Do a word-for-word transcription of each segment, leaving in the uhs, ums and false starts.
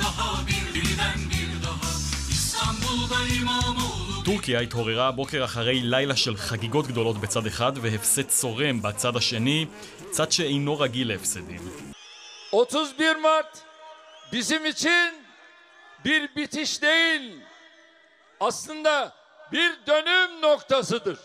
טורקיה התעוררה הבוקר אחרי לילה של חגיגות גדולות בצד אחד והפסד צורם בצד השני, צד שאינו רגיל להפסדים. otuz bir Mart bizim için bir bitiş değil, aslında bir dönüm noktasıdır.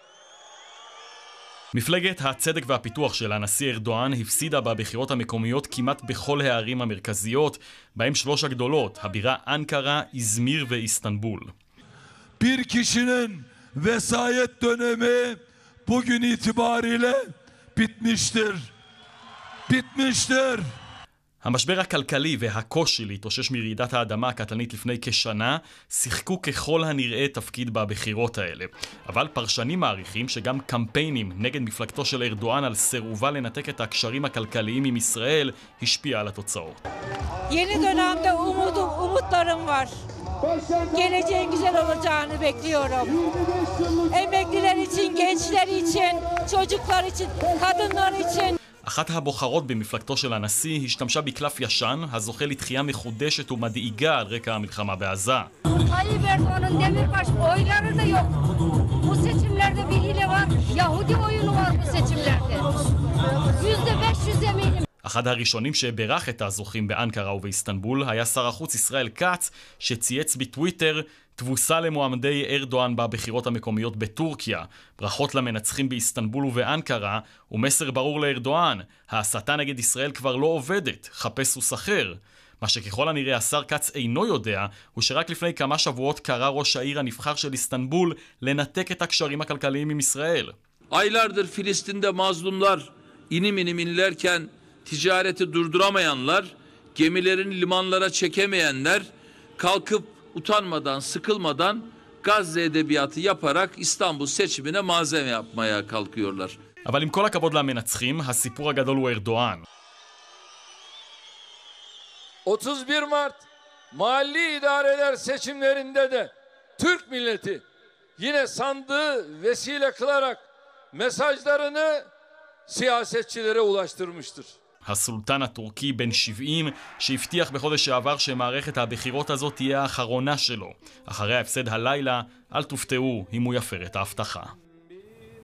מפלגת הצדק והפיתוח של הנשיא ארדואן הפסידה בבחירות המקומיות כמעט בכל הערים המרכזיות, בהם שלוש הגדולות, הבירה אנקרה, איזמיר ואיסטנבול. Bir kişinin vesayet dönemi bugün itibariyle bitmiştir. bitmiştir. המשבר הכלכלי והקושי להתאושש מרעידת האדמה הקטלנית לפני כשנה שיחקו ככל הנראה תפקיד בבחירות האלה. אבל פרשנים מעריכים שגם קמפיינים נגד מפלגתו של ארדואן על סירובה לנתק את הקשרים הכלכליים עם ישראל השפיע על התוצאות. Yeni dönemde umudum, umutlarım var. Geleceğin güzel olacağını bekliyorum. Emekliler için, gençler için, çocuklar için, kadınlar için. אחת הבוחרות במפלגתו של הנשיא השתמשה בקלף ישן, הזוכה לתחייה מחודשת ומדאיגה על רקע המלחמה בעזה. Tayyip Erdoğan'ın Demirbaş oyları da yok. Bu seçimlerde bir hile var. Yahudi oyunu var bu seçimlerde. yüzde beş yüz eminim. אחד הראשונים שברך את הזוכים באנקרה ובאיסטנבול היה שר החוץ ישראל כץ, שצייץ בטוויטר תבוסה למועמדי ארדואן בבחירות המקומיות בטורקיה. ברכות למנצחים באיסטנבול ובאנקרה, ומסר ברור לארדואן, ההסתה נגד ישראל כבר לא עובדת, חפש סוס אחר. מה שככל הנראה השר כץ אינו יודע, הוא שרק לפני כמה שבועות קרא ראש העיר הנבחר של איסטנבול לנתק את הקשרים הכלכליים עם ישראל. Aylardır Filistin'de mazlumlar inim inim inlerken ticareti durduramayanlar, gemilerini limanlara çekemeyenler kalkıp utanmadan, sıkılmadan Gazze edebiyatı yaparak İstanbul seçimine malzeme yapmaya kalkıyorlar. אבל עם כל הכבוד למנצחים, הסיפור הגדול הוא ארדואן. otuz bir Mart mahalli idareler seçimlerinde de Türk milleti yine sandığı vesile kılarak mesajlarını siyasetçilere ulaştırmıştır. הסולטן הטורקי בן שבעים שהבטיח בחודש שעבר שמערכת הבחירות הזאת תהיה האחרונה שלו. אחרי ההפסד הלילה, אל תופתעו אם הוא יפר את ההבטחה.